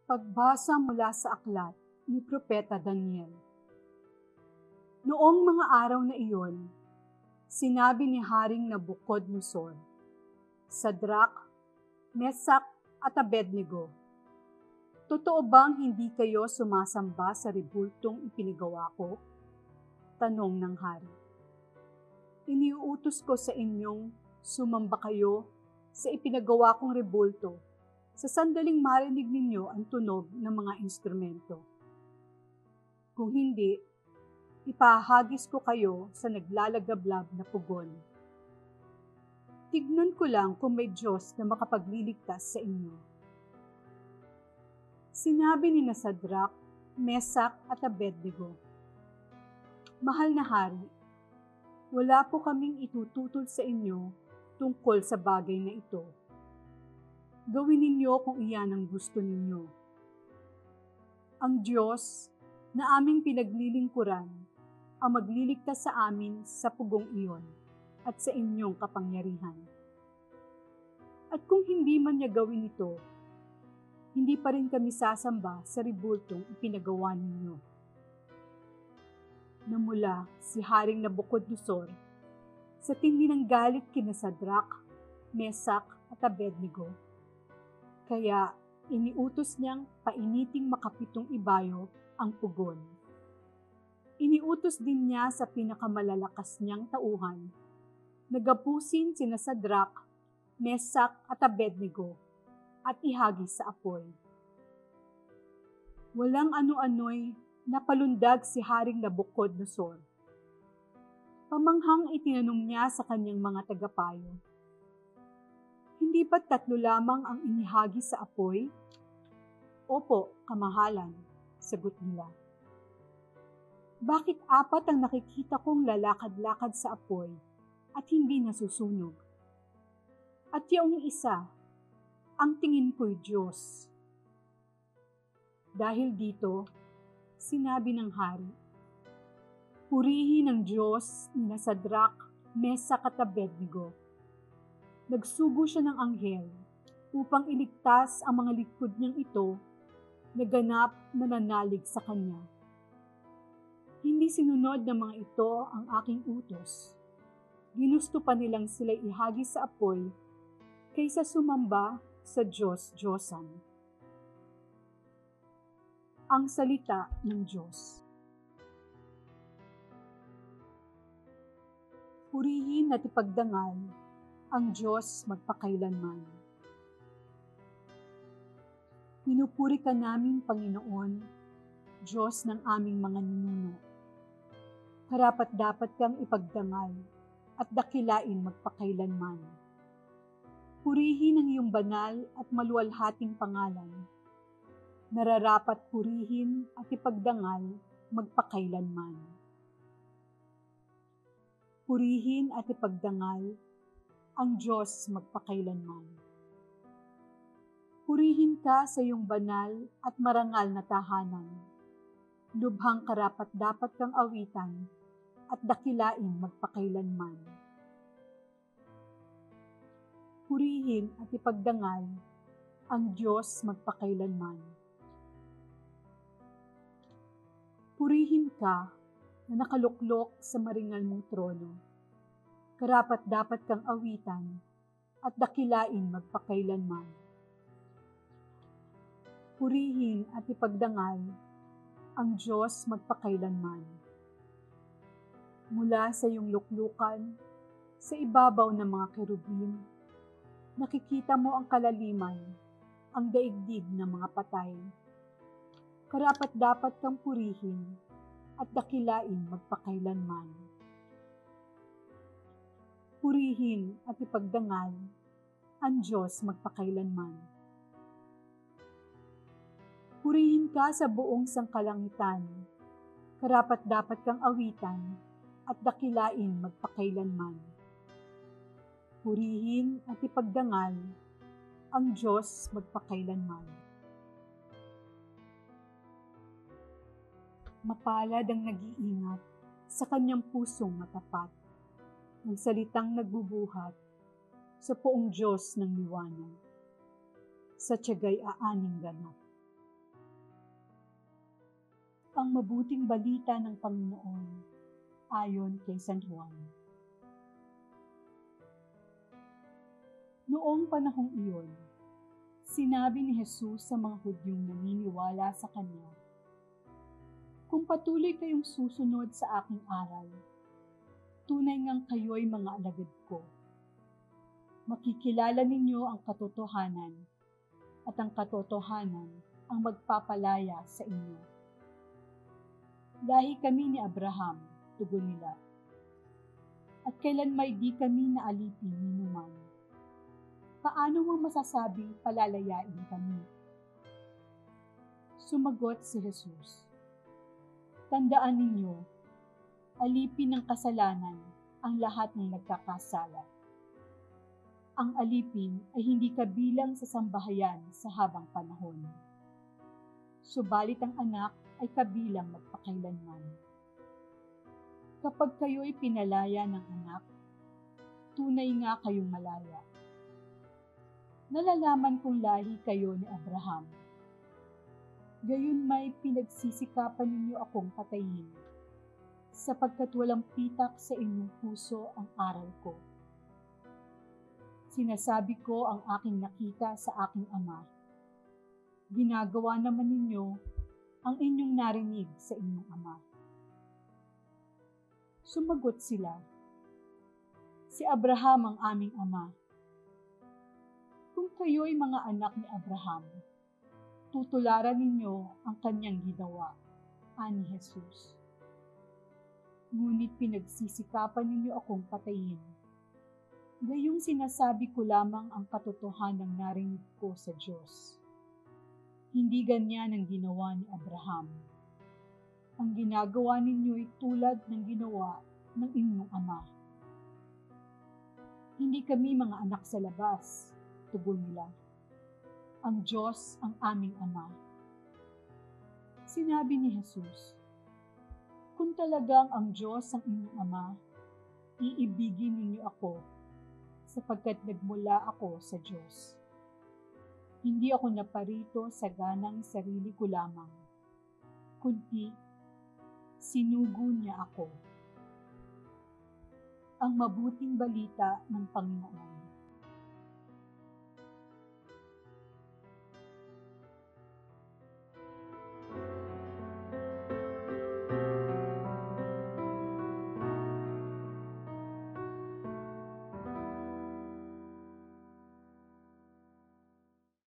Pagbasa mula sa aklat ni Propeta Daniel. Noong mga araw na iyon, sinabi ni Haring Nabucodonosor, Sadrach, Mesach at Abednego, totoo bang hindi kayo sumasamba sa rebultong ipinagawa ko? Tanong ng hari. Iniuutos ko sa inyong sumamba kayo sa ipinagawa kong rebulto sa sandaling marinig ninyo ang tunog ng mga instrumento. Kung hindi, ipahagis ko kayo sa naglalagablab na pugon. Tignan ko lang kung may Diyos na makapagliligtas sa inyo. Sinabi ni Sadrach, Mesach at Abednego, Mahal na hari, wala po kaming itututol sa inyo tungkol sa bagay na ito. Gawin ninyo kung iyan ang gusto ninyo. Ang Diyos na aming pinaglilingkuran ang magliligtas sa amin sa pugong iyon at sa inyong kapangyarihan. At kung hindi man niya gawin ito, hindi pa rin kami sasamba sa rebultong ipinagawa ninyo. Namula si Haring Nabucodonosor sa tindi ng galit kina Sadrach, Mesach at Abednego. Kaya iniutos niyang painiting makapitong ibayo ang pugon. Iniutos din niya sa pinakamalalakas niyang tauhan, nagapusin sina Sadrach, Mesach at Abednego at ihagis sa apoy. Walang ano-ano'y napalundag si Haring Nabucodonosor. Pamanghang itinanong niya sa kanyang mga tagapayo, Hindi ba't 3 lamang ang inihagis sa apoy? Opo, kamahalan, sagot nila. Bakit 4 ang nakikita kong lalakad-lakad sa apoy at hindi nasusunog? At yung isa, ang tingin ko'y Diyos. Dahil dito, sinabi ng hari, Purihin ang Diyos ni Sadrach, Mesach at Abednego. Nagsugo siya ng anghel upang iligtas ang mga likod niyang ito na ganap na nanalig sa kanya. Hindi sinunod ng mga ito ang aking utos. Ginusto pa nilang sila'y ihagis sa apoy kaysa sumamba sa Diyos-Diyosan. Ang salita ng Diyos. Purihin at ipagdangal ang Diyos magpakailanman. Pinupuri ka namin, Panginoon, Diyos ng aming mga ninuno. Karapat-dapat kang ipagdangal at dakilain magpakailanman. Purihin ang iyong banal at maluwalhating pangalan. Nararapat purihin at ipagdangal magpakailanman. Purihin at ipagdangal ang Diyos magpakailanman. Purihin ka sa iyong banal at marangal na tahanan. Lubhang karapat-dapat kang awitan at dakilain magpakailanman. Purihin at ipagdangal ang Diyos magpakailanman. Purihin ka na nakaluklok sa maringal mong trono. Karapat-dapat kang awitan at dakilain magpakailanman. Purihin at ipagdangal ang Diyos magpakailanman. Mula sa iyong luklukan, sa ibabaw ng mga kerubin, nakikita mo ang kalaliman, ang daigdig ng mga patay. Karapat-dapat kang purihin at dakilain magpakailanman. Purihin at ipagdangal ang Diyos magpakailanman. Purihin ka sa buong sangkalangitan, karapat-dapat kang awitan at dakilain magpakailanman. Purihin at ipagdangal ang Diyos magpakailanman. Mapalad ang nag-iingat sa kanyang pusong matapat, ng salitang nagbubuhat sa poong Diyos ng liwanag. Sa tiyagay aaning ganap. Ang mabuting balita ng Panginoon ayon kay San Juan. Noong panahong iyon, sinabi ni Jesus sa mga Hudyong naniniwala sa Kanya, "Kung patuloy kayong susunod sa aking aral, tunay ngang kayo'y mga alagad ko. Makikilala ninyo ang katotohanan, at ang katotohanan ang magpapalaya sa inyo." Lahi kami ni Abraham, tugon nila, at kailanmay di kami naalipin ni numan. Paano mo masasabing palalayain kami? Sumagot si Jesus, "Tandaan ninyo, alipin ng kasalanan ang lahat ng nagkakasala. Ang alipin ay hindi kabilang sa sambahayan sa habang panahon. Subalit ang anak ay kabilang magpakailanman. Kapag kayo'y pinalaya ng anak, tunay nga kayong malaya. Nalalaman kong lahi kayo ni Abraham. Gayon may pinagsisikapan ninyo akong patayin, sapagkat walang pitak sa inyong puso ang aral ko. Sinasabi ko ang aking nakita sa aking ama. Ginagawa naman ninyo ang inyong narinig sa inyong ama." Sumagot sila, "Si Abraham ang aming ama." "Kung kayo'y mga anak ni Abraham, tutularan ninyo ang kanyang ginawa," ani Jesus. "Ngunit pinagsisikapan ninyo akong patayin. Gayong sinasabi ko lamang ang katotohanang narinig ko sa Diyos. Hindi ganyan ang ginawa ni Abraham. Ang ginagawa ninyo'y tulad ng ginawa ng inyong ama." "Hindi kami mga anak sa labas," tugon nila. "Ang Diyos ang aming ama." Sinabi ni Jesus, "Kung talagang ang Diyos ang inyong ama, iibigin ninyo ako, sapagkat nagmula ako sa Diyos. Hindi ako naparito sa ganang sarili ko lamang, kundi sinugo niya ako." Ang mabuting balita ng Panginoon.